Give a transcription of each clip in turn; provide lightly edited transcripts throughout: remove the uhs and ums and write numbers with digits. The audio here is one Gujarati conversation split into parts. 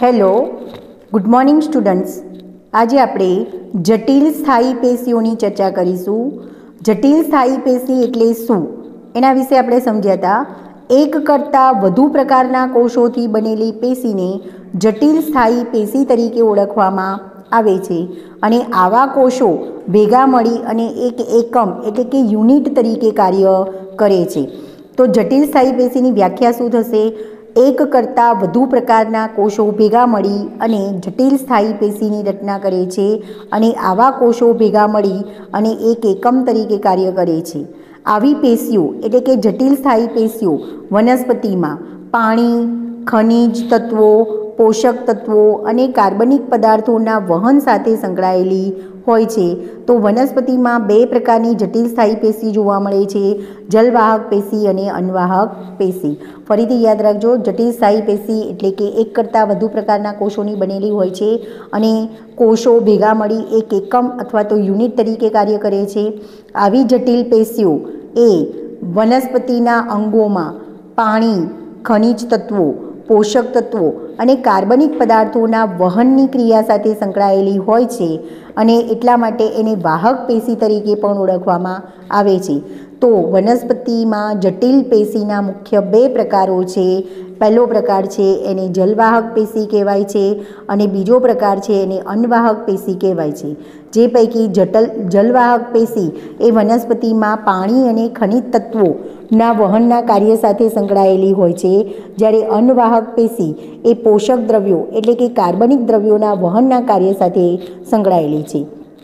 Hello, good morning students. આજે આપણે જટિલ સ્થાયી પેશીઓની ચર્ચા કરીશું. જટિલ સ્થાયી પેશી એટલે શું એના વિશે આપણે સમજ્યા હતા. એક કરતાં વધુ પ્રકારના કોષોથી બનેલી પેશીને જટિલ સ્થાયી પેશી તરીકે ઓળખવામાં આવે છે અને આવા કોષો ભેગા મળી અને એક એકમ એટલે કે યુનિટ તરીકે કાર્ય કરે છે. તો જટિલ સ્થાયી પેશીની વ્યાખ્યા શું થશે? એક કરતાં વધુ પ્રકારના કોષો ભેગા મળી અને જટિલ સ્થાયી પેશીની રચના કરે છે અને આવા કોષો ભેગા મળી અને એક એકમ તરીકે કાર્ય કરે છે. આવી પેશીઓ એટલે કે જટિલ સ્થાયી પેશીઓ વનસ્પતિમાં પાણી, ખનિજ તત્વો, પોષક તત્વો અને કાર્બનિક પદાર્થોના વહન સાથે સંકળાયેલી હોય છે. તો વનસ્પતિમાં બે પ્રકારની જટિલ સ્થાયી પેશી જોવા મળે છે, જલવાહક પેશી અને અનવાહક પેશી. ફરીથી યાદ રાખજો, જટિલ સ્થાયી પેશી એટલે કે એક કરતાં વધુ પ્રકારના કોષોની બનેલી હોય છે અને કોષો ભેગા મળી એક એકમ અથવા તો યુનિટ તરીકે કાર્ય કરે છે. આવી જટિલ પેશીઓ એ વનસ્પતિના અંગોમાં પાણી, ખનિજ તત્વો, પોષક તત્વો અને કાર્બનિક પદાર્થોના વહનની ક્રિયા સાથે સંકળાયેલી હોય છે અને એટલા માટે એને વાહક પેશી તરીકે પણ ઓળખવામાં આવે છે. તો વનસ્પતિમાં જટિલ પેશીના મુખ્ય બે પ્રકારો છે. પહેલો પ્રકાર છે એને જલવાહક પેશી કહેવાય છે અને બીજો પ્રકાર છે એને અનવાહક પેશી કહેવાય છે. જે પૈકી જલવાહક પેશી એ વનસ્પતિમાં પાણી અને ખનિજ તત્વોના વહનના કાર્ય સાથે સંકળાયેલી હોય છે, જ્યારે અનવાહક પેશી એ પોષક દ્રવ્યો એટલે કે કાર્બનિક દ્રવ્યોના વહનના કાર્ય સાથે સંકળાયેલી છે.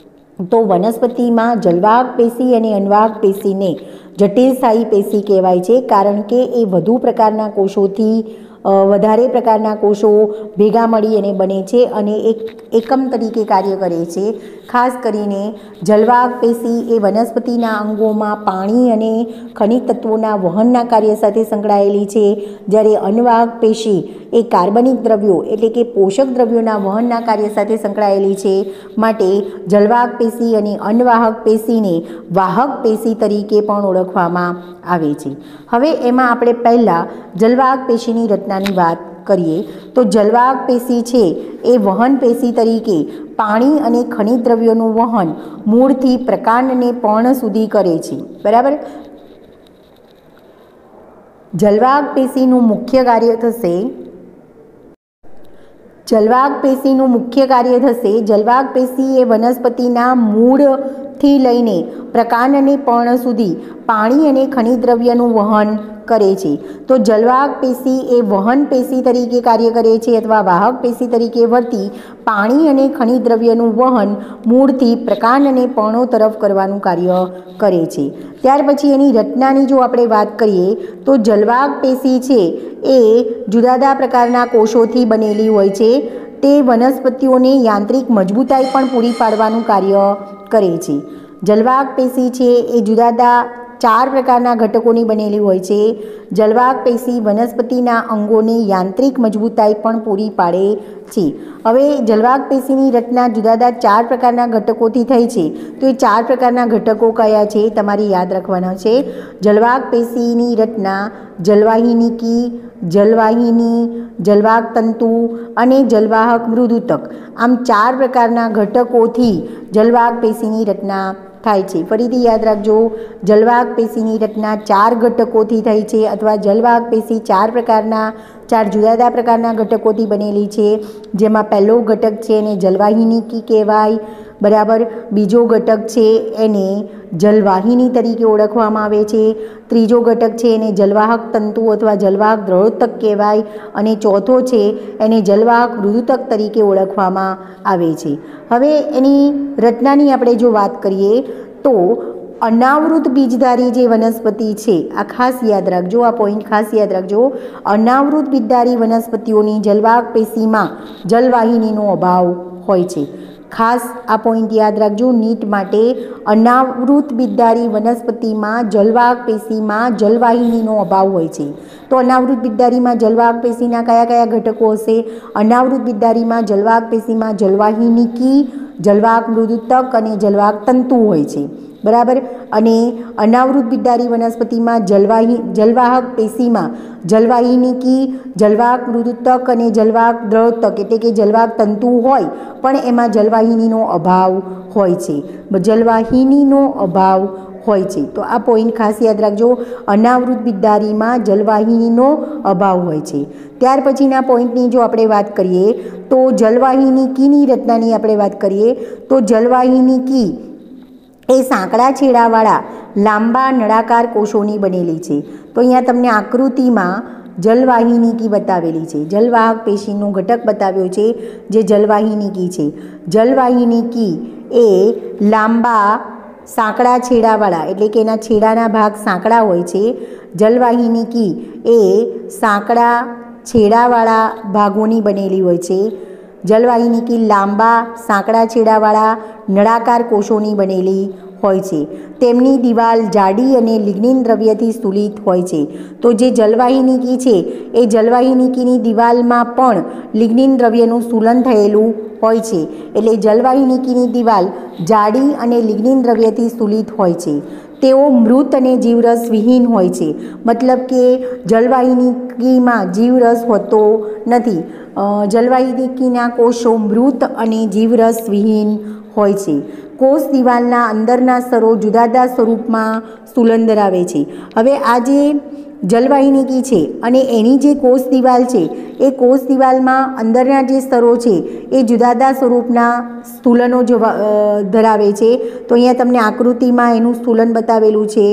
તો વનસ્પતિમાં જલવાહક પેશી અને અનવાહક પેશીને જટિલ સ્થાયી પેશી કહેવાય છે, કારણ કે એ વધુ પ્રકારના કોષોથી વધારે પ્રકારના કોષો ભેગા મળી અને બને છે અને એક એકમ તરીકે કાર્ય કરે છે. ખાસ કરીને જલવાહક પેશી એ વનસ્પતિના અંગોમાં પાણી અને ખનિજ તત્વોના વહનના કાર્ય સાથે સંકળાયેલી છે, જ્યારે અનવાહક પેશી એ કાર્બનિક દ્રવ્યો એટલે કે પોષક દ્રવ્યોના વહનના કાર્ય સાથે સંકળાયેલી છે. માટે જલવાહક પેશી અને અનવાહક પેશીને વાહક પેશી તરીકે પણ ઓળખવામાં આવે છે. હવે એમાં આપણે પહેલાં જલવાહક પેશીની રચનાની વાત કરીએ. તો જલવાહક પેશી છે એ વહન પેશી તરીકે પાણી અને ખનિજ દ્રવ્યોનું વહન મૂળથી પ્રકાંડ અને પર્ણ સુધી કરે છે. બરાબર. જલવાહક પેશીનું મુખ્ય કાર્ય થશે જલવાહક પેશી એ વનસ્પતિના મૂળથી લઈને પ્રકાંડ અને પર્ણ સુધી પાણી અને ખનિજ દ્રવ્યનું વહન કરે છે. તો જલવાહક પેશી એ વહન પેશી તરીકે કાર્ય કરે છે અથવા વાહક પેશી તરીકે વર્તી પાણી અને ખનિજ દ્રવ્યનું વહન મૂળથી પ્રકાંડ અને પર્ણો તરફ કરવાનું કાર્ય કરે છે. ત્યાર પછી એની રચનાની જો આપણે વાત કરીએ તો જલવાહક પેશી છે એ જુદા જુદા પ્રકારના કોષોથી બનેલી હોય છે. તે વનસ્પતિઓને યાંત્રિક મજબૂતાઈ પણ પૂરી પાડવાનું કાર્ય કરે છે. જલવાહક પેશી છે એ જુદા જુદા 4 પ્રકારના ઘટકોની બનેલી હોય છે. જલવાહક પેશી વનસ્પતિના અંગોને યાંત્રિક મજબૂતાઈ પણ પૂરી પાડે છે. હવે જલવાહક પેશીની રચના જુદા જુદા 4 પ્રકારના ઘટકોથી થઈ છે. તો એ 4 પ્રકારના ઘટકો કયા છે તમારે યાદ રાખવાના છે. જલવાહક પેશીની રચના જલવાહિનીકી, જલવાહિની, જલવાહક તંતુ અને જલવાહક મૃદુતક, આમ 4 પ્રકારના ઘટકોથી જલવાહક પેશીની રચના થાય છે. ફરીથી યાદ રાખજો, જલવાહક પેશીની રચના 4 ઘટકોથી થઈ છે અથવા જલવાહક પેશી 4 જુદા જુદા પ્રકારના ઘટકોથી બનેલી છે. જેમાં પહેલો ઘટક છે એને જલવાહિનીકી કહેવાય. બરાબર. બીજો ઘટક છે એને જલવાહિની તરીકે ઓળખવામાં આવે છે. ત્રીજો ઘટક છે એને જલવાહક તંતુ અથવા જલવાહક દ્રવોતક કહેવાય અને ચોથો છે એને જલવાહક મૃદુતક તરીકે ઓળખવામાં આવે છે. હવે એની રચનાની આપણે જો વાત કરીએ તો અનાવૃત બીજધારી જે વનસ્પતિ છે, આ ખાસ યાદ રાખજો, આ પોઈન્ટ ખાસ યાદ રાખજો. અનાવૃત બીજધારી વનસ્પતિઓની જલવાહક પેશીમાં જલવાહિનીનો અભાવ હોય છે. ખાસ આ પોઈન્ટ યાદ રાખજો નીટ માટે. અનાવૃત બીજધારી વનસ્પતિમાં જલવાહક પેશીમાં જલવાહિનીનો અભાવ હોય છે. તો અનાવૃત બીજધારીમાં જલવાહક પેશીના કયા કયા ઘટકો હશે? અનાવૃત બીજધારીમાં જલવાહક પેશીમાં જલવાહિનીકી, જલવાહક મૃદુતક અને જલવાહક તંતુ હોય છે. बराबर। अने अनावृत बिटदारी वनस्पति में जलवाहक पेशी में जलवाहिनी, जलवाहक मृदुतक अने जलवाहक द्रवतक एटले के जलवाहक तंतु होय पण एमां जलवाहिनीनो अभाव होय छे, जलवाहिनीनो अभाव होय छे। तो आ पॉइंट खास याद राखजो, अनावृत बिटदारी में जलवाहिनीनो अभाव होय छे। त्यार पछीना पॉइंटनी जो आपणे वात करीए तो जलवाहिनी कीनी रचनानी आपणे वात करीए तो जलवाहिनी की ए सांकड़ा छेड़ावाळा लांबा नळाकार कोषोनी बनेली छे। तो अहींया तमने आकृतिमां जलवाहिनी बतावेली छे, जलवाहक पेशीनो घटक बताव्यो छे जे जलवाहिनी छे। जलवाहिनी ए लांबा सांकड़ा छेड़ावाळा एटले के एना छेड़ाना भाग सांकड़ा होय छे। जलवाहिनी ए सांकड़ा छेड़ावाळा भागोनी बनेली होय छे। जलवाहिनी लांबा सांकड़ा छेड़ावाळा नळाकार कोषोनी बनेली होय छे। तेमनी दीवाल जाडी अने लिग्निन द्रव्यथी स्थूलित होय छे। तो जे जलवाहिनी छे ए जलवाहिनीनी दीवालमां पण लिग्निन द्रव्यनुं स्थूलन थयेलुं होय छे। एटले जलवाहिनीनी दीवाल जाडी अने लिग्निन द्रव्यथी स्थूलित होय छे। तेओ मृत अने जीवरस विहीन होय छे, मतलब के जलवाहिनीमां जीवरस होतो नथी। जलवाहिनीना कोषो मृत अने जीवरस विहीन होय छे। कोष दीवालना अंदरना स्तरो जुदा जुदा स्वरूपमां स्थूलन धरावे छे। हवे आ जे जलवाहिनी छे अने एनी जे कोष दीवाल छे ए कोष दीवालमां अंदरना जे स्तरो छे ए जुदा जुदा स्वरूपना स्थूलनो धरावे छे। तो अहींया तमने आकृतिमां एनुं स्थूलन बतावेलुं छे,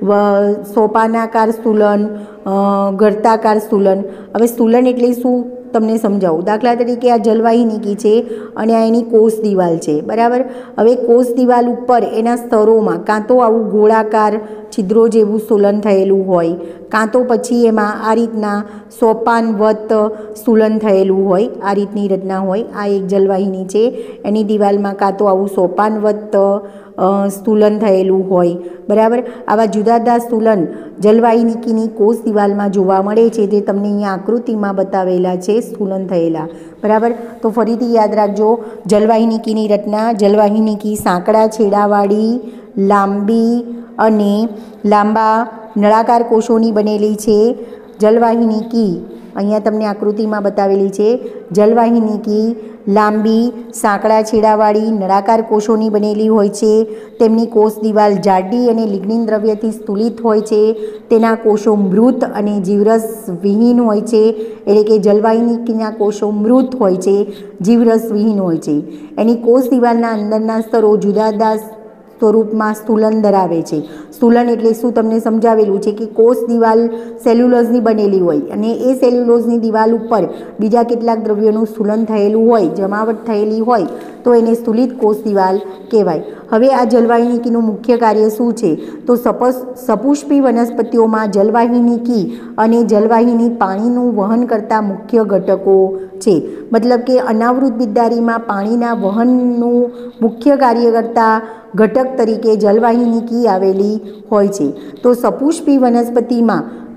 सोपानाकार स्थूलन, गर्ताकार स्थूलन। हवे स्थूलन एटले शुं तमने समजावुं। दाखला तरीके आ जलवाहिनी छे अने आ एनी कोष दीवाल छे, बराबर। हवे कोष दीवाल उपर एना स्तरोमां कां तो आवुं गोळाकार छिद्रो जेवुं स्थूलन थयेलुं होय, कां तो पछी एमां आ रीतना सोपानवत स्थूलन थयेलुं होय, आ रीतनी रचना होय। आ एक जलवाहिनी छे, एनी दीवालमां कां तो आवुं सोपानवत स्थूलन थयेलुं होय, बराबर। आवा जुदा जुदा स्थूलन जलवाहिनीनी कोष दीवालमां जोवा मळे छे, जे तमने अहींया आकृतिमां बतावेला छे स्थूलन थयेला, बराबर। तो फरीथी याद राखजो, जलवाहिनीनी रचना, जलवाहिनी सांकड़ा छेड़ावाળી लांबी अने लांबा नळाकार कोषोनी बनेली छे। जलवाहिनी अहींया तमने आकृतिमां बतावेली छे, जलवाहिनी लांबी सांकड़ा छेड़ावाળી नळाकार कोषोनी बनेली होय छे। तेमनी कोष दीवाल जाडी अने लिग्निन द्रव्यथी स्थूलित होय छे। तेना कोषो मृत अने जीवरस विहीन होय छे, एटले के जलवाहिनीना कोषो मृत होय छे, जीवरस विहीन होय छे। एनी कोष दीवालना अंदरना स्तरो जुदा जुदा स्वरूपमां स्थूलन धरावे छे। स्थूलन एटले शुं तमने समजावेलुं छे कि कोष दीवाल सेल्युलोजनी बनेली होय अने ए सेल्युलोजनी दीवाल उपर बीजा केटलाक द्रव्योनुं स्थूलन थयेलुं होय, जमावट थयेली होय तो एने स्थूलित कोष दीवाल कहेवाय। हवे आ जलवाहिनीनुं मुख्य कार्य शुं छे तो सपुष्पी वनस्पतिओमां जलवाहिनी अने जलवाहिनी पाणीनुं वहन करता मुख्य घटको छे। मतलब के अनावृत बिटदारीमां पाणीना वहननुं मुख्य कार्य करता घटक तरीके जलवाहिनी आवेली होय छे। तो सपुष्पी वनस्पतिमां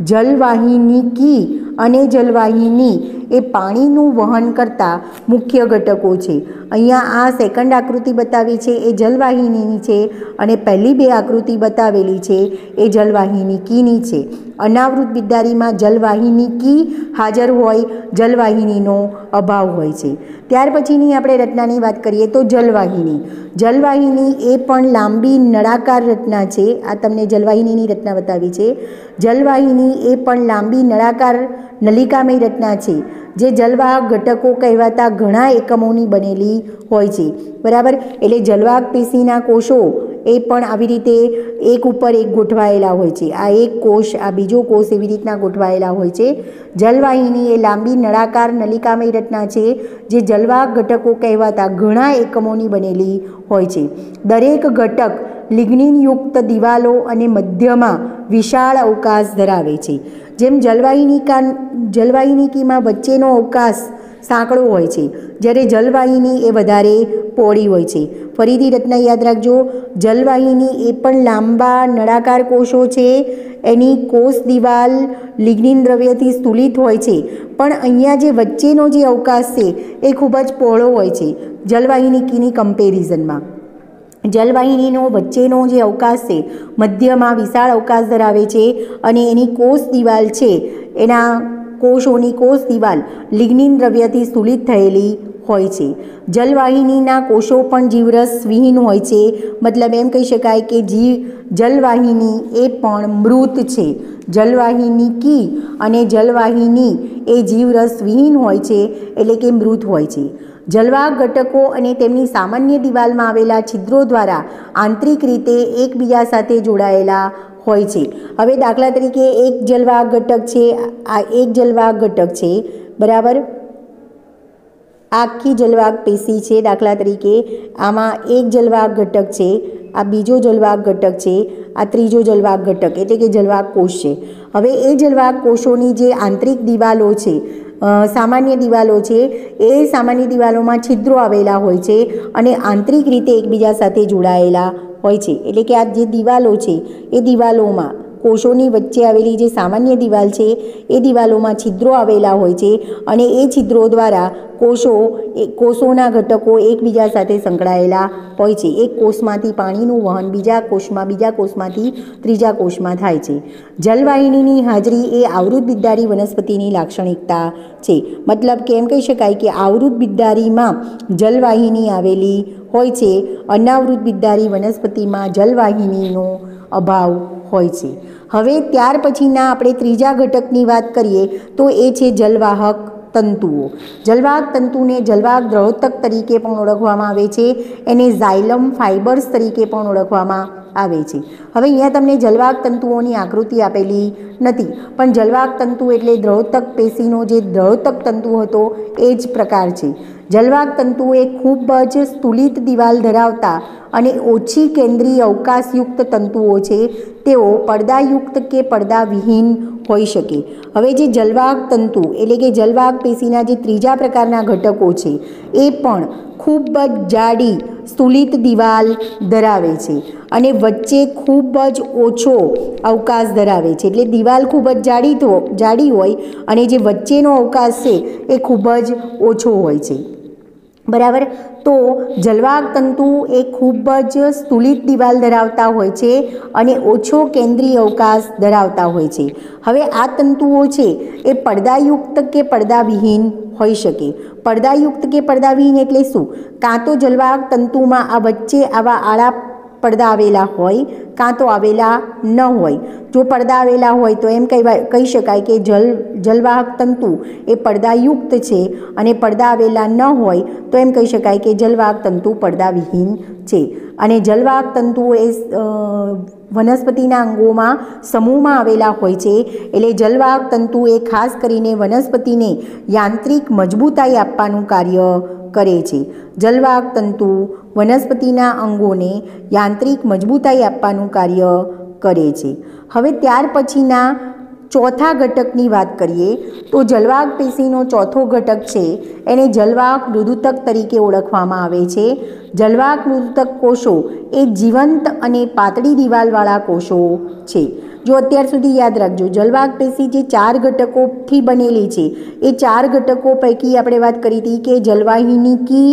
जलवाहिनी अने जलवाहिनी ए पाणीनुं वहन करता मुख्य घटको छे। अहींया आ सेकंड आकृति बतावी छे ए जलवाहिनीनी छे अने पहली बे आकृति बतावेली छे ए जलवाहिनीनी छे। अनावृत बिटदारीमां जलवाहिनी हाजर होय, जलवाहिनीनो अभाव होय छे। त्यार पछीनी आपणे रचनानी वात करीए तो जलवाहिनी ए पण लांबी नळाकार रचना छे। आ तमने जलवाहिनीनी रचना बतावी छे। जलवाहिनी ए पण लांबी नळाकार नलिकामय रचना छे, जे जलवाहक घटको कहेवाता घणा एकमोनी बनेली होय छे, बराबर। एटले जलवाहक पेशीना कोषो ए पण आवी रीते एक उपर एक गोठवायेला होय छे। आ एक कोष, आ बीजो कोष एवी रीतना गोठवायेला होय छे। जलवाहिनी ए लांबी नळाकार नलिकामय रचना छे, जे जलवाहक घटको कहेवाता घणा एकमोनी बनेली होय छे। दरेक घटक लिग्निनयुक्त दिवालो अने मध्यमां विशाळ अवकाश धरावे छे। जेम जलवाहिनीमां वच्चेनो अवकाश सांकड़ो होय छे, ज्यारे जलवाहिनी ए वधारे पहोળી होय छे। फरीथी रचना याद राखजो, जलवाहिनी ए पण लांबा नळाकार कोषो छे, एनी कोष दीवाल लिग्निन द्रव्यथी स्थूलित होय छे, पण अहींया जे वच्चेनो जे अवकाश छे ए खूब ज पहोळो होय छे जलवाहिनीनी कम्पेरिजनमां। જલવાહિનીનો વચ્ચેનો જે અવકાશ છે મધ્યમાં વિશાળ અવકાશ ધરાવે છે અને એની કોષ દિવાલ છે, એના કોષોની કોષ દિવાલ લિગ્નિન દ્રવ્યથી સ્થુલિત થયેલી હોય છે. જલવાહિનીના કોષો પણ જીવરસ વિહીન હોય છે, મતલબ એમ કહી શકાય કે જલવાહિની એ પણ મૃત છે. જલવાહિની કી અને જલવાહિની એ જીવરસ વિહીન હોય છે, એટલે કે મૃત હોય છે. જલવાહક ઘટકો અને તેમની સામાન્ય દિવાલમાં આવેલા છિદ્રો દ્વારા આંતરિક રીતે એકબીજા સાથે જોડાયેલા હોય છે. હવે દાખલા તરીકે એક જલવાહક ઘટક છે, આ એક જલવાહક ઘટક છે, બરાબર. આખી જલવાહક પેશી છે, દાખલા તરીકે આમાં એક જલવાહક ઘટક છે, આ બીજો જલવાહક ઘટક છે, આ ત્રીજો જલવાહક ઘટક એટલે કે જલવાહક કોષ છે. હવે એ જલવાહક કોષોની જે આંતરિક દિવાલો છે, સામાન્ય દિવાલો છે, એ સામાન્ય દિવાલોમાં છિદ્રો આવેલા હોય છે અને આંતરિક રીતે એકબીજા સાથે જોડાયેલા હોય છે. એટલે કે આ જે દિવાલો છે એ દિવાલોમાં કોષોની વચ્ચે આવેલી જે સામાન્ય દિવાલ છે એ દિવાલોમાં છિદ્રો આવેલા હોય છે અને એ છિદ્રો દ્વારા કોષોના ઘટકો એકબીજા સાથે સંકળાયેલા હોય છે. એક કોષમાંથી પાણીનું વહન બીજા કોષમાંથી ત્રીજા કોષમાં થાય છે. જલવાહિનીની હાજરી એ આવૃત બિદ્દારી વનસ્પતિની લાક્ષણિકતા છે. મતલબ કે એમ કહી શકાય કે આવૃત બિદ્દારીમાં જલવાહિની આવેલી હોય છે, અનાવૃત બિદ્દારી વનસ્પતિમાં જલવાહિનીનો અભાવ હોય છે. હવે ત્યાર પછીના આપણે ત્રીજા ઘટકની વાત કરીએ તો એ છે જલવાહક તંતુઓ. જલવાહક તંતુને જલવાહક દ્રવોતક તરીકે પણ ઓળખવામાં આવે છે, એને ઝાયલમ ફાઇબર્સ તરીકે પણ ઓળખવામાં આવે છે. હવે અહીંયા તમને જલવાહક તંતુઓની આકૃતિ આપેલી નથી, પણ જલવાહક તંતુ એટલે દ્રવોતક પેશીનો જે દ્રવોતક તંતુ હતો એ જ પ્રકાર છે. જલવાહક તંતુ એ ખૂબ જ સ્થુલિત દિવાલ ધરાવતા અને ઓછી કેન્દ્રીય અવકાશયુક્ત તંતુઓ છે. તેઓ પડદાયુક્ત કે પડદા વિહીન હોઈ શકે. હવે જે જલવાહક તંતુ એટલે કે જલવાહક પેશીના જે ત્રીજા પ્રકારના ઘટકો છે એ પણ ખૂબ જ જાડી સ્થુલિત દિવાલ ધરાવે છે અને વચ્ચે ખૂબ જ ઓછો અવકાશ ધરાવે છે. એટલે દિવાલ ખૂબ જ જાડી હોય અને જે વચ્ચેનો અવકાશ છે એ ખૂબ જ ઓછો હોય છે, બરાબર. તો જલવાહક તંતુ એ ખૂબ જ સ્થુલિત દિવાલ ધરાવતા હોય છે અને ઓછો કેન્દ્રીય અવકાશ ધરાવતા હોય છે. હવે આ તંતુઓ છે એ પડદાયુક્ત કે પડદાવિહીન હોઈ શકે. પડદાયુક્ત કે પડદાવિહીન એટલે શું? કાં તો જલવાહક તંતુમાં આ વચ્ચે આવા આડા પડદા આવેલા હોય, કાં તો આવેલા ન હોય. જો પડદા આવેલા હોય તો એમ કહી શકાય કે જલવાહક તંતુ એ પડદાયુક્ત છે અને પડદા આવેલા ન હોય તો એમ કહી શકાય કે જલવાહક તંતુ પડદાવિહીન છે. અને જલવાહક તંતુઓ એ વનસ્પતિના અંગોમાં સમૂહમાં આવેલા હોય છે. એટલે જલવાહક તંતુ એ ખાસ કરીને વનસ્પતિને યાંત્રિક મજબૂતાઈ આપવાનું કાર્ય કરે છે. જલવાહક તંતુ વનસ્પતિના અંગોને યાંત્રિક મજબૂતાઈ આપવાનું કાર્ય કરે છે. હવે ત્યાર પછીના ચોથા ઘટકની વાત કરીએ તો જલવાહક પેશીનો ચોથો ઘટક છે એને જલવાહક મૃદુતક તરીકે ઓળખવામાં આવે છે. જલવાહક મૃદુતક કોષો એ જીવંત અને પાતળી દિવાલવાળા કોષો છે. જો અત્યાર સુધી યાદ રાખજો, જલવાહક પેશી જે 4 ઘટકોથી બનેલી છે એ 4 ઘટકો પૈકી આપણે વાત કરી હતી કે જલવાહિની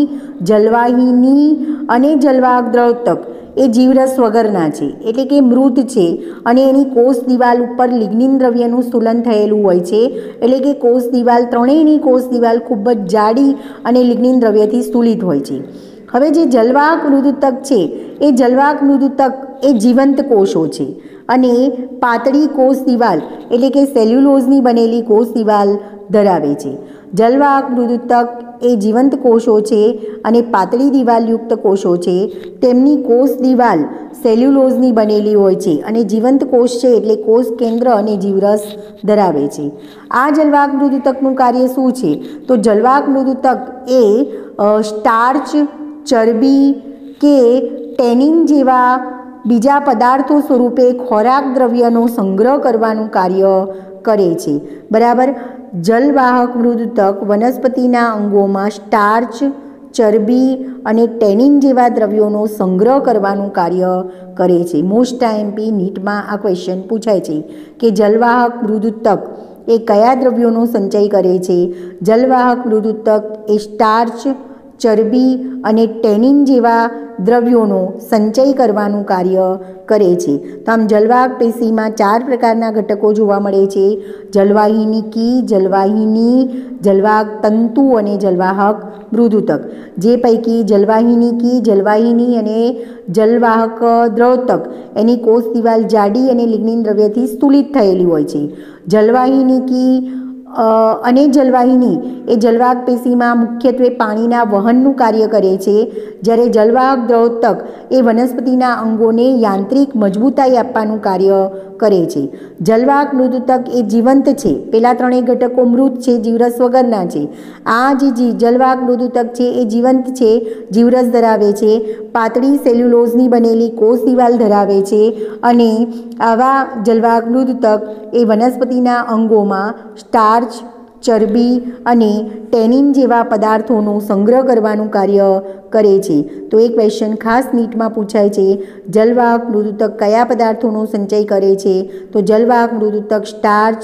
અને જલવાહક દ્રવોતક એ જીવરસ વગરના છે, એટલે કે મૃત છે અને એની કોષ દિવાલ ઉપર લિગ્નિન દ્રવ્યનું સ્થૂલન થયેલું હોય છે. એટલે કે કોષ દિવાલ ત્રણેયની કોષ દિવાલ ખૂબ જ જાડી અને લિગ્નિન દ્રવ્યથી સ્થૂલિત હોય છે. હવે જે જલવાહક મૃદુતક છે એ જલવાહક મૃદુતક એ જીવંત કોષો છે અને પાતળી કોષ દિવાલ એટલે કે સેલ્યુલોઝની બનેલી કોષ દિવાલ ધરાવે છે. જલવાહક મૃદુતક એ જીવંત કોષો છે અને પાતળી દિવાલયુક્ત કોષો છે. તેમની કોષ દિવાલ સેલ્યુલોઝની બનેલી હોય છે અને જીવંત કોષ છે એટલે કોષ કેન્દ્ર અને જીવરસ ધરાવે છે. આ જલવાહક મૃદુતકનું કાર્ય શું છે? તો જલવાહક મૃદુતક એ સ્ટાર્ચ, ચરબી કે ટેનિન જેવા બીજા પદાર્થો સ્વરૂપે ખોરાક દ્રવ્યનો સંગ્રહ કરવાનું કાર્ય કરે છે, બરાબર. જલવાહક મૃદુતક વનસ્પતિના અંગોમાં સ્ટાર્ચ, ચરબી અને ટેનિન જેવા દ્રવ્યોનો સંગ્રહ કરવાનું કાર્ય કરે છે. મોસ્ટ આઈએમપી નીટમાં આ ક્વેશ્ચન પૂછાય છે કે જલવાહક મૃદુતક એ કયા દ્રવ્યોનો સંચય કરે છે? જલવાહક મૃદુતક એ સ્ટાર્ચ, ચરબી અને ટેનિન જેવા દ્રવ્યોનો સંચય કરવાનું કાર્ય કરે છે. તો આમ જલવાહક પેશીમાં 4 પ્રકારના ઘટકો જોવા મળે છે: જલવાહિનીકી, જલવાહિની, જલવાહક તંતુ અને જલવાહક મૃદુતક. જે પૈકી જલવાહિનીકી, જલવાહિની અને જલવાહક દ્રવતક એની કોષ દિવાલ જાડી અને લિગ્નિન દ્રવ્યથી સ્થૂલિત થયેલી હોય છે. જલવાહિનીકી અને જલવાહિની એ જલવાહક પેશીમાં મુખ્યત્વે પાણીના વહનનું કાર્ય કરે છે, જ્યારે જલવાહક દ્રવતક એ વનસ્પતિના અંગોને યાંત્રિક મજબૂતાઈ આપવાનું કાર્ય કરે છે. જલવાહક મૃદુતક એ જીવંત છે. પેલા ત્રણેય ઘટકો મૃત છે, જીવરસ વગરના છે. આ જે જલવાહક મૃદુતક છે એ જીવંત છે, જીવરસ ધરાવે છે, પાતળી સેલ્યુલોઝની બનેલી કોષ દિવાલ ધરાવે છે અને આવા જલવાહક મૃદુતક એ વનસ્પતિના અંગોમાં સ્ટાર્ચ, ચરબી અને ટેનિન જેવા પદાર્થોનો સંગ્રહ કરવાનું કાર્ય કરે છે. તો એક ક્વેશ્ચન ખાસ નીટમાં પૂછાય છે: જલવાહક મૃદુતક કયા પદાર્થોનો સંચય કરે છે? તો જલવાહક મૃદુતક સ્ટાર્ચ,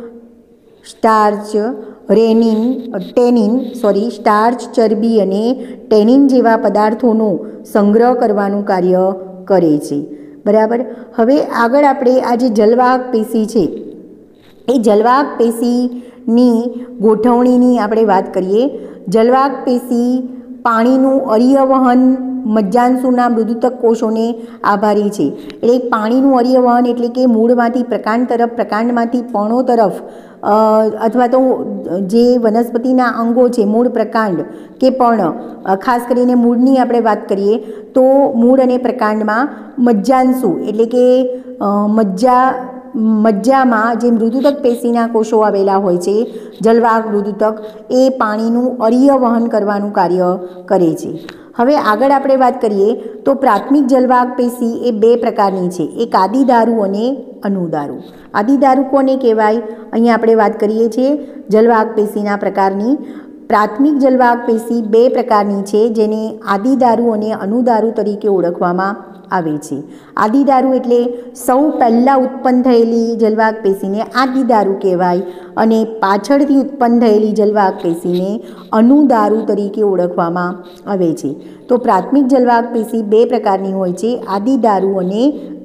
ચરબી અને ટેનિન જેવા પદાર્થોનો સંગ્રહ કરવાનું કાર્ય કરે છે. બરાબર. હવે આગળ આપણે આ જે જલવાહક પેશી છે એ જલવાહક પેશીની ગોઠવણીની આપણે વાત કરીએ. જલવાહક પેશી પાણીનું અરિયવહન મજ્જાંશુના મૃદુતક કોષોને આભારી છે. એટલે પાણીનું અરિયવહન એટલે કે મૂળમાંથી પ્રકાંડ તરફ, પ્રકાંડમાંથી પર્ણો તરફ, અથવા તો જે વનસ્પતિના અંગો છે, મૂળ, પ્રકાંડ કે પર્ણ, ખાસ કરીને મૂળની આપણે વાત કરીએ તો મૂળ અને પ્રકાંડમાં મજ્જાંશુ એટલે કે મજ્જામાં જે મૃદુતક પેશીના કોષો આવેલા હોય છે, જલવાહક મૃદુતક, એ પાણીનું અરિયવહન કરવાનું કાર્ય કરે છે. હવે આગળ આપણે વાત કરીએ તો પ્રાથમિક જલવાહક પેશી એ 2 પ્રકારની છે: એક આદિદારુ અને અનુદારુ. આદિદારુ કોને કહેવાય? અહીંયા આપણે વાત કરીએ છીએ જલવાહક પેશીના પ્રકારની. પ્રાથમિક જલવાહક પેશી 2 પ્રકારની છે, જેને આદિદારુ અને અનુદારુ તરીકે ઓળખવામાં આવે છે. આદિદારુ એટલે સૌ પહેલાં ઉત્પન્ન થયેલી જલવાહક પેશીને આદિદારુ કહેવાય અને પાછળથી ઉત્પન્ન થયેલી જલવાહક પેશીને અનુદારુ તરીકે ઓળખવામાં આવે છે. તો પ્રાથમિક જલવાહક પેશી 2 પ્રકારની હોય છે: આદિદારુ અને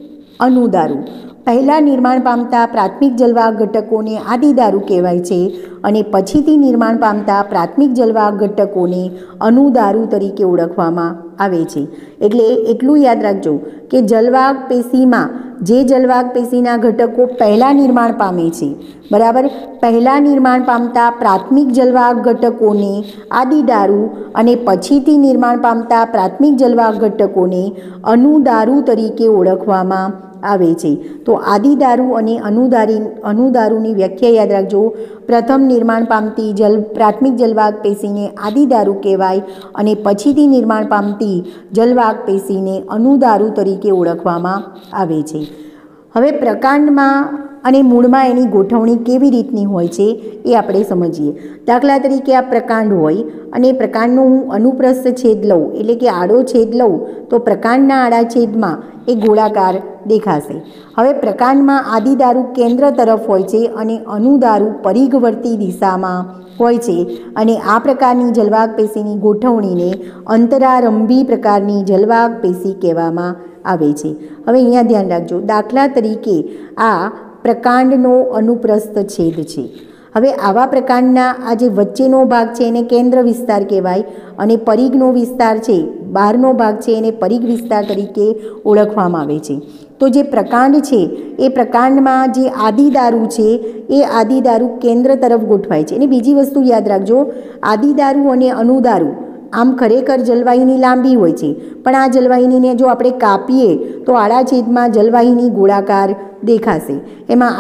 અનુદારુ. પહેલાં નિર્માણ પામતા પ્રાથમિક જલવાહક ઘટકોને આદિદારુ કહેવાય છે અને પછીથી નિર્માણ પામતા પ્રાથમિક જલવાહક ઘટકોને અનુદારુ તરીકે ઓળખવામાં આવે છે. એટલે એટલું યાદ રાખજો કે જલવાહક પેશીમાં જે જલવાહક પેશીના ઘટકો પહેલાં નિર્માણ પામે છે, બરાબર, પહેલાં નિર્માણ પામતા પ્રાથમિક જલવાહક ઘટકોને આદિદારુ અને પછીથી નિર્માણ પામતા પ્રાથમિક જલવાહક ઘટકોને અનુદારુ તરીકે ઓળખવામાં આવે છે. તો આદિદારુ અને અનુદારુની વ્યાખ્યા યાદ રાખજો. પ્રથમ નિર્માણ પામતી પ્રાથમિક જલવાહક પેશીને આદિદારુ કહેવાય અને પછીથી નિર્માણ પામતી જલવાહક પેશીને અનુદારુ તરીકે ઓળખવામાં આવે છે. હવે પ્રકાંડમાં અને મૂળમાં એની ગોઠવણી કેવી રીતની હોય છે એ આપણે સમજીએ. દાખલા તરીકે આ પ્રકાંડ હોય અને પ્રકાંડનું હું અનુપ્રસ્થ છેદ લઉં, એટલે કે આડો છેદ લઉં, તો પ્રકાંડના આડા છેદમાં એ ગોળાકાર દેખાશે. હવે પ્રકાંડમાં આદિદારુ કેન્દ્ર તરફ હોય છે અને અનુદારુ પરિઘવર્તી દિશામાં હોય છે અને આ પ્રકારની જલવાહક પેશીની ગોઠવણીને અંતરારંભી પ્રકારની જલવાહક પેશી કહેવામાં આવે છે. હવે અહીંયા ધ્યાન રાખજો. દાખલા તરીકે આ પ્રકાંડનો અનુપ્રસ્થ છેદ છે. હવે આવા પ્રકાંડના આ જે વચ્ચેનો ભાગ છે એને કેન્દ્ર વિસ્તાર કહેવાય અને પરિઘનો વિસ્તાર છે, બહારનો ભાગ છે, એને પરિઘ વિસ્તાર તરીકે ઓળખવામાં આવે છે. તો જે પ્રકાંડ છે એ પ્રકાંડમાં જે આદિદારુ છે એ આદિદારુ કેન્દ્ર તરફ ગોઠવાય છે. અને બીજી વસ્તુ યાદ રાખજો, આદિદારુ અને અનુદારુ આમ ખરેખર જલવાહિની લાંબી હોય છે, પણ આ જલવાહિનીને જો આપણે કાપીએ તો આડા છેદમાં જલવાહિની ગોળાકાર દેખાશે. એમાં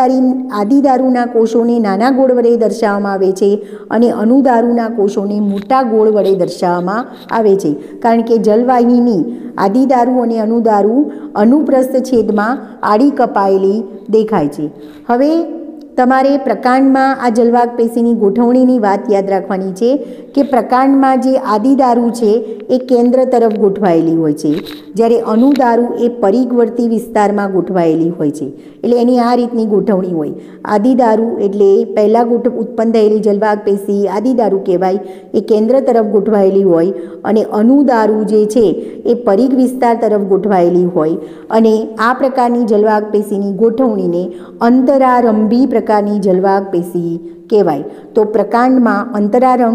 આદિદારુના કોષોને નાના ગોળ વડે દર્શાવવામાં આવે છે અને અનુદારુના કોષોને મોટા ગોળ વડે દર્શાવવામાં આવે છે, કારણ કે જલવાહિની આદિદારુ અને અનુદારુ અનુપ્રસ્થ છેદમાં આડી કપાયેલી દેખાય છે. હવે તમારે પ્રકાંડમાં આ જલવાહક પેશીની ગોઠવણીની વાત યાદ રાખવાની છે કે પ્રકાંડમાં જે આદિદારુ છે એ કેન્દ્ર તરફ ગોઠવાયેલી હોય છે, જ્યારે અનુદારુ એ પરિઘવર્તી વિસ્તારમાં ગોઠવાયેલી હોય છે. એટલે એની આ રીતની ગોઠવણી હોય. આદિદારુ એટલે પહેલાં ઉત્પન્ન થયેલી જલવાહક પેશી આદિદારુ કહેવાય, એ કેન્દ્ર તરફ ગોઠવાયેલી હોય, અને અનુદારુ જે છે એ પરિઘ વિસ્તાર તરફ ગોઠવાયેલી હોય. અને આ પ્રકારની જલવાહક પેશીની ગોઠવણીને અંતરારંભી પ્રકારની જલવાહક પેશી કહેવાય. તો પ્રકાંડમાં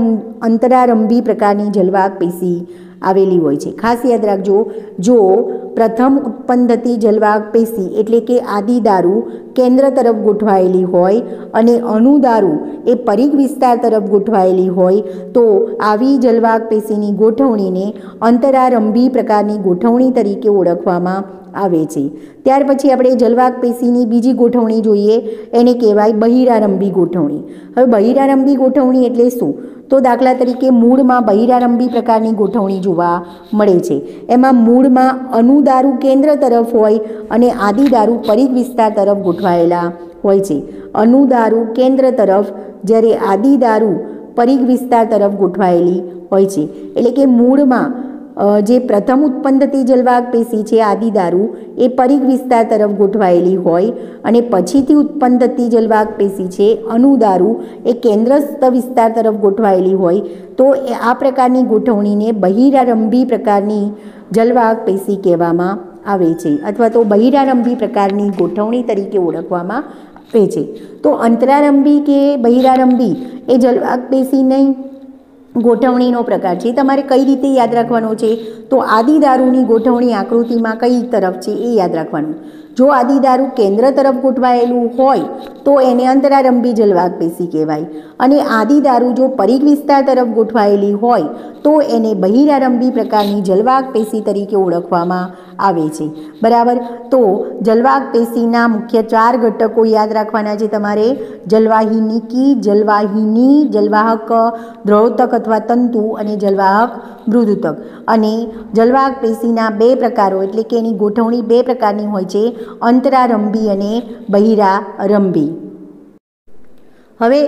અંતરારંભી પ્રકારની જલવાહક પેશી આવેલી હોય છે. ખાસ યાદ રાખજો, જો પ્રથમ ઉત્પન્ન થતી જલવાહક પેશી એટલે કે આદિદારુ કેન્દ્ર તરફ ગોઠવાયેલી હોય અને અનુદારુ એ પરિઘ વિસ્તાર તરફ ગોઠવાયેલી હોય તો આવી જલવાહક પેશીની ગોઠવણીને અંતરારંભી પ્રકારની ગોઠવણી તરીકે ઓળખવામાં આવે છે. ત્યાર પછી આપણે જલવાહક પેશીની બીજી ગોઠવણી જોઈએ, એને કહેવાય બહિરારંભી ગોઠવણી. હવે બહિરારંભી ગોઠવણી એટલે શું? તો દાખલા તરીકે મૂળમાં બહિરારંભી પ્રકારની ગોઠવણી જોવા મળે છે. એમાં મૂળમાં અનુદારુ કેન્દ્ર તરફ હોય અને આદિદારુ પરિઘ વિસ્તાર તરફ ગોઠવાયેલા હોય છે. અનુદારુ કેન્દ્ર તરફ, જ્યારે આદિદારુ પરિઘ વિસ્તાર તરફ ગોઠવાયેલી હોય છે. એટલે કે મૂળમાં જે પ્રથમ ઉત્પન્ન થતી જલવાહક પેશી છે આદિદારુ એ પરિઘ વિસ્તાર તરફ ગોઠવાયેલી હોય અને પછીથી ઉત્પન્ન થતી જલવાહક પેશી છે અનુદારુ એ કેન્દ્રસ્થ વિસ્તાર તરફ ગોઠવાયેલી હોય તો આ પ્રકારની ગોઠવણીને બહિરારંભી પ્રકારની જલવાહક પેશી કહેવામાં આવે છે, અથવા તો બહિરારંભી પ્રકારની ગોઠવણી તરીકે ઓળખવામાં આવે છે. તો અંતરારંભી કે બહિરારંભી એ જલવાહક પેશીની ગોઠવણીનો પ્રકાર છે. તમારે કઈ રીતે યાદ રાખવાનો છે? તો આદિદારુની ગોઠવણી આકૃતિમાં કઈ તરફ છે એ યાદ રાખવાનું. જો આદિદારુ કેન્દ્ર તરફ ગોઠવાયેલું હોય તો એને અંતરારંભી જલવાહક પેશી કહેવાય, અને આદિદારુ જો પરિઘ વિસ્તાર તરફ ગોઠવાયેલી હોય તો એને બહિરારંભી પ્રકારની જલવાહક પેશી તરીકે ઓળખવામાં આવે છે. બરાબર. તો જલવાહક પેશીના મુખ્ય 4 ઘટકો યાદ રાખવાના છે તમારે: જલવાહિનીકી, જલવાહિની, જલવાહક દ્રવોતક અથવા તંતુ અને જલવાહક મૃદુતક. અને જલવાહક પેશીના 2 પ્રકારો એટલે કે એની ગોઠવણી 2 પ્રકારની હોય છે: અંતરારંભી અને બહિરારંભી. હવે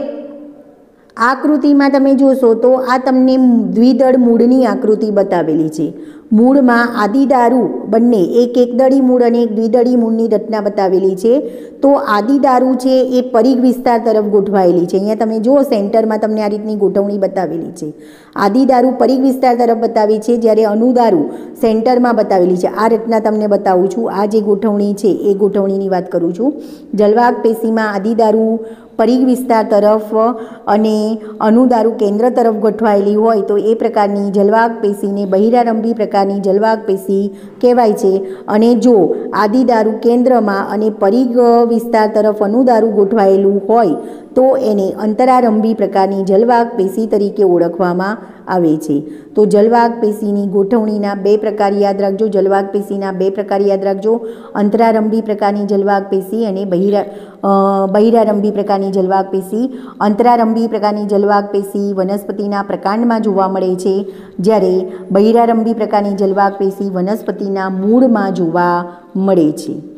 આકૃતિમાં તમે જોશો તો આ તમને દ્વિદળ મૂળની આકૃતિ બતાવેલી છે. મૂળમાં આદિદારુ બંને એક એકદળી મૂળ અને એક દ્વિદળી મૂળની રચના બતાવેલી છે. તો આદિદારુ છે એ પરિઘ વિસ્તાર તરફ ગોઠવાયેલી છે. અહીંયા તમે જુઓ સેન્ટરમાં તમને આ રીતની ગોઠવણી બતાવેલી છે. આદિદારુ પરિઘ વિસ્તાર તરફ બતાવી છે, જ્યારે અનુદારુ સેન્ટરમાં બતાવેલી છે. આ રચના તમને બતાવું છું. આ જે ગોઠવણી છે એ ગોઠવણીની વાત કરું છું. જલવાહક પેશીમાં આદિદારુ પરિઘ વિસ્તાર તરફ અને અનુદારુ કેન્દ્ર તરફ ગોઠવાયેલી હોય તો એ પ્રકારની જલવાહક પેશીને બહિરારંભી પ્રકારની જલવાહક પેશી કહેવાય છે. અને જો આદિદારુ કેન્દ્રમાં અને પરિઘ વિસ્તાર તરફ અનુદારુ ગોઠવાયેલું હોય તો એને અંતરારંભી પ્રકારની જલવાહક પેશી તરીકે ઓળખવામાં આવે છે. તો જલવાહક પેશીની ગોઠવણીના 2 પ્રકાર યાદ રાખજો. જલવાહક પેશીના 2 પ્રકાર યાદ રાખજો: અંતરારંભી પ્રકારની જલવાહક પેશી અને બહિરારંભી પ્રકારની જલવાહક પેશી. અંતરારંભી પ્રકારની જલવાહક પેશી વનસ્પતિના પ્રકાંડમાં જોવા મળે છે, જ્યારે બહિરારંભી પ્રકારની જલવાહક પેશી વનસ્પતિના મૂળમાં જોવા મળે છે.